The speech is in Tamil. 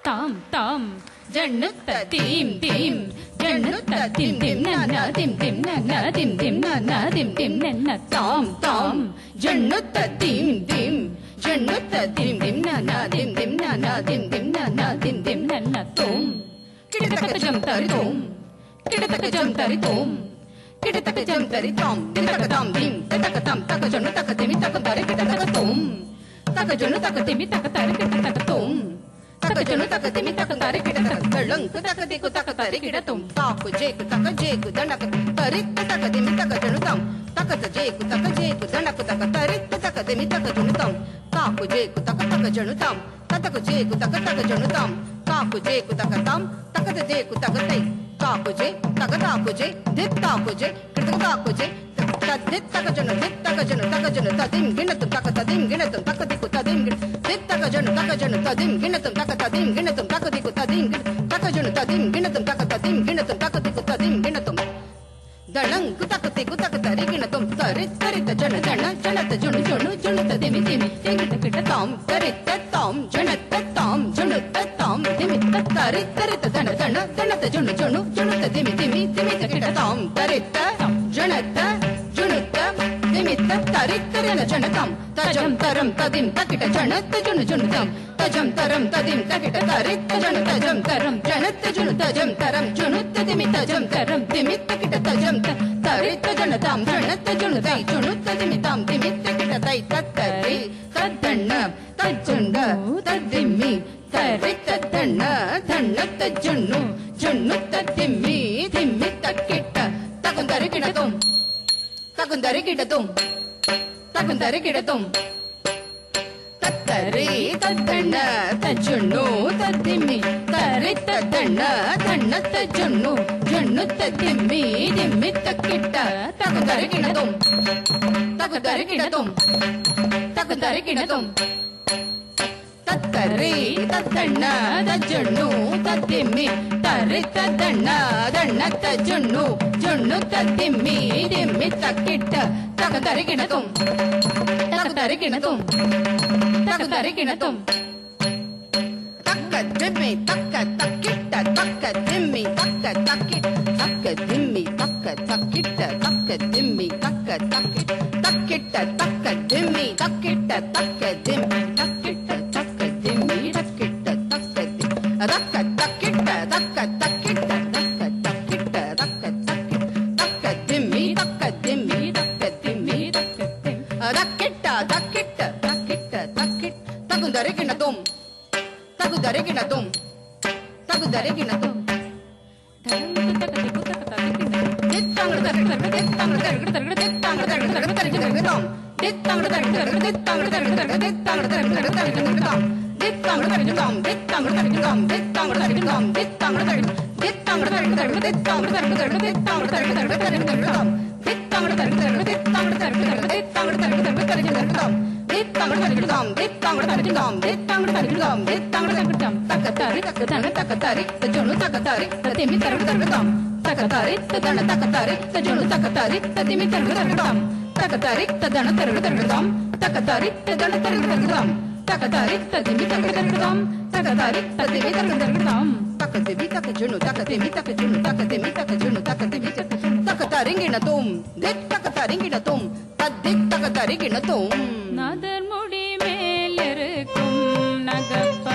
தாம் தாம் ஜண்ணுத்த தீம் தீம் ஜண்ணுத்த திம் திம் நன்ன திம் திம் நன்ன திம் திம் நன்ன திம் திம் நன்ன தாம் தாம் ஜண்ணுத்த தீம் தீம் ஜண்ணுத்த திம் திம் நன்ன திம் திம் நன்ன திம் திம் நன்ன திம் திம் நன்ன தோம் கிடதக்க ஜம் தரி தோம் கிடதக்க ஜம் தரி தோம் கிடதக்க ஜம் தரி தோம் கிடதக்க தாம் தீம் கிடதக்க தாம் தக்க ஜண்ணு தக்க திமி தக்க தரி கிடதக்க தோம் தக்க ஜண்ணு தக்க திமி தக்க தரி கிடதக்க தோம் तक जनु तक तिमि तक तारे किड तक तळंक तक देखु तक तारे किड तुम ताकु जेकु तक जेकु दंडक तरित तक तिमि तक जनु तम तक जेकु दंडक तक तरित तक तिमि तक जनु तम ताकु जेकु तक जनु तम तक जेकु तक जनु तम ताकु जेकु तक तम तक जेकु तक तै ताकु जे दित ताकु जे किड ताकु जे दित तक जनु तदिम गिनतु तक तदिम गिनतु तक दिकु तदिम दित तक जनु तदिम गिनतु तक तदिम गिनतु तक दिकु तदिम तक जनु तदिम गिनतु तक तदिम गिनतु तक दिकु तदिम गिनतु दळंक तक दिकु तक तरि गिनतु तरित तरित जन जन जनत जुनु जुनु जुनुत दिमि दिमि तिंगिट किट ताम तरित ताम जनत ताम जुनुत ताम दिमि तरित तरित जन जन जनत जुनु जुनु जुनुत दिमि दिमि दिमि किट ताम तरित जनत जुनुत दिमि तरित तरित जनतम तजम तरम तदिम तकिट जनत जुनु जुनुतम तजम तरम तदिम तकिट तरित जन तजम तरम जनत जुनु तजम तरम जुनुत दिमि तजम तरम दिमि तकिट तजम तरित जनतम जनत जुनु तै जुनुत दिमि तम दिमि तकिट तै तत्तरि तद्दन्न तज्जुंड तद्दिमि तरित तद्दन्न धन्नत जुनु जुनुत दिमि दिमि तकिट तकुंदरि किडतुम तकुंदरि किडतुम तकुंदरि किडतुम तत्तरि तद्दन्न तज्जुनु तद्दिमि तरित तद्दन्न धन्नत जुनु जुनुत दिमि दिमि तकिट तकुंदरि किडतुम तकुंदरि किडतुम तकुंदरि किडतुम तत्तरि तद्दन्न तज्जुनु तद्दिमि तरित तद्दन्न धन्नत जुनु जुनुत दिमि दिमि तकिट तकुंदरि किडतुम तकुंदरि किडतुम तकुंदरि किडतुम तक दिमि तक तकिट तक दिमि तक तकिट तक दिमि तक तकिट तक दिमि तक तकिट तकिट तक दिमि तकिट तक दिमि तकिट तक दिमि तकिट तक रक तकिट तक तकिट तक तकिट तक तक दिमि तक दिमि तक दिमि तक रकिट तकिट तकिट तकिट तकुंदरि किडतुम तकुंदरि किडतुम तकुंदरि किडतुम तकतारि तदन तकतारि तजुनु तकतारि तदिमि तरगदरगदम तकतारि तदन तरगदरगदम तकतारि तदन तरगदरगदम तकतारि तदिमि तरगदरगदम तकतारि तदिमि तरगदरगदम तकदिमि तकजुनु तकदिमि तकजुनु तकदिमि तकजुनु तकदिमि तकतारि गिनतुम दित तकतारि गिनतुम तदित तकतारि गिनतुम नादर मुडी मेल இருக்கும் நகப்ப